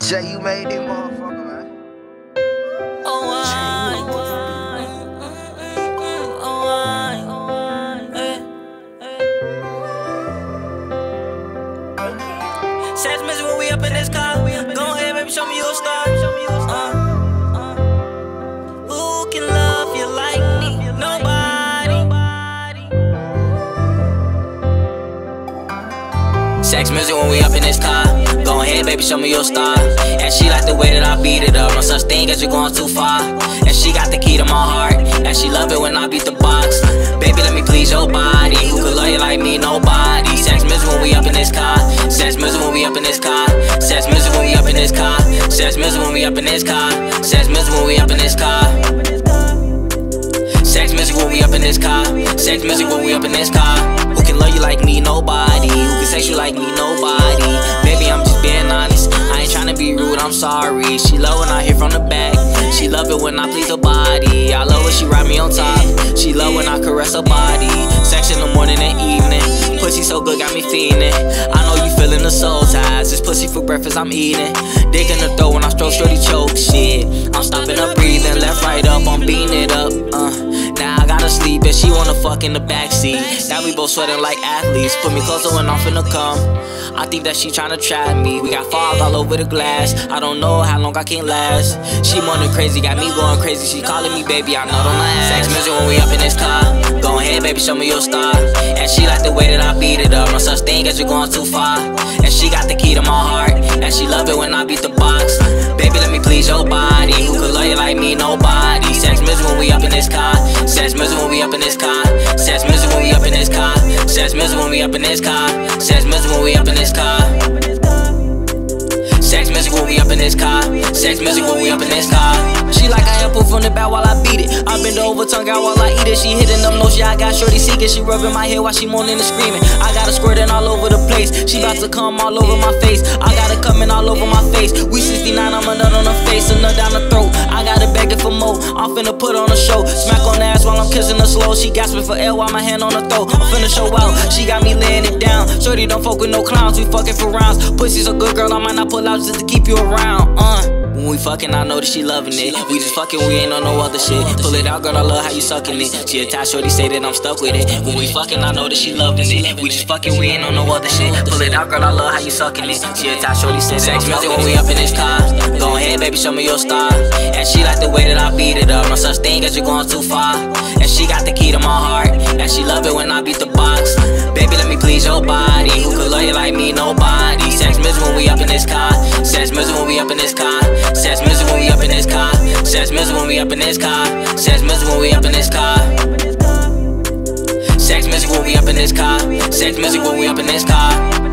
Jay, you made this motherfucker, man. Says Missy when we up in this car. Go ahead, baby, show me your star. Who can love you like me? Nobody. Sex music when we up in this car. Go ahead, baby, show me your star. And she like the way that I beat it up. No such thing as you going too far. And she got the key to my heart. And she love it when I beat the box. Baby, let me please your body. Who could love you like me? Nobody. Sex music when we up in this car. Sex music when we up in this car. Sex music when we up in this car. Sex music when we up in this car. Sex music when we up in this car. Sex music when we up in this car. Sex music when we up in this car. Who can love you like me? Nobody. Who can sex you like me? Nobody. Baby, I'm just being honest. I ain't tryna be rude, I'm sorry. She love when I hit from the back. She love it when I please her body. I love when she ride me on top. She love when I caress her body. Sex in the morning and evening. Pussy so good, got me feeling. I know you feeling the soul ties. This pussy for breakfast, I'm eating. Dick in the throat when I stroke, shorty choke. Shit, I'm stopping up, breathing. Left, right up, I'm beating it up. Now I gotta sleep and she wanna fuck in the backseat. Now we both sweating like athletes. Put me closer when I'm finna come. I think that she tryna trap me. We got fog all over the glass. I don't know how long I can last. She more than crazy, got me going crazy. She calling me baby, I know on my ass. Sex music when we up in this car. Go ahead, baby, show me your star. And she like the way that I beat it up. No such thing as you going too far. And she got the key to my heart. And she love it when I beat the box. Baby, let me please your body. Who could love you like me? Nobody. Sex music when we up in this car. Sex music when we up in this car. Sex music when we up in this car. Sex music when we up in this car. Sex music when we up in this car. Sex music when we up in this car. Sex music when we up in this car. She like I apple from the bat while I beat it. I bend over, tongue out while I eat it. She hitting them notes, yeah, I got shorty seeking. She rubbing my head while she moaning and screaming. I got her squirting all over the place. She about to come all over my face. I got her coming all over my face. We 69, I'm a nut on her face, a nut down the throat. I got her begging for more. I'm finna put on a show. Smack on the ass while I'm kissing her slow. She gasping for air while my hand on her throat. I'm finna show out. She got me laying it down. Shorty don't fuck with no clowns. We fucking for rounds. Pussy's a good girl, I might not pull out just to keep you around. When we fucking, I know that she loving it. We just fucking, we ain't on no other shit. Pull it out, girl, I love how you sucking it. She attached, shorty say that I'm stuck with it. When we fucking, I know that she loving it. We just fucking, we ain't on no other shit. Pull it out, girl, I love how you sucking it. She attached, shorty say that I'm stuck with it. When we up in this car. Go ahead, baby, show me your star. And she like the way that I beat it up. No such thing as you going too far. And she got the key to my heart. And she love it when I beat the box. Baby, let me please your body. Who could love you like me? Nobody. Sex music when we up in this car. Sex music when we up in this car. Sex music when we up in this car. Sex music when we up in this car. Sex music when we up in this car. Sex music when we up in this car. Sex music when we up in this car.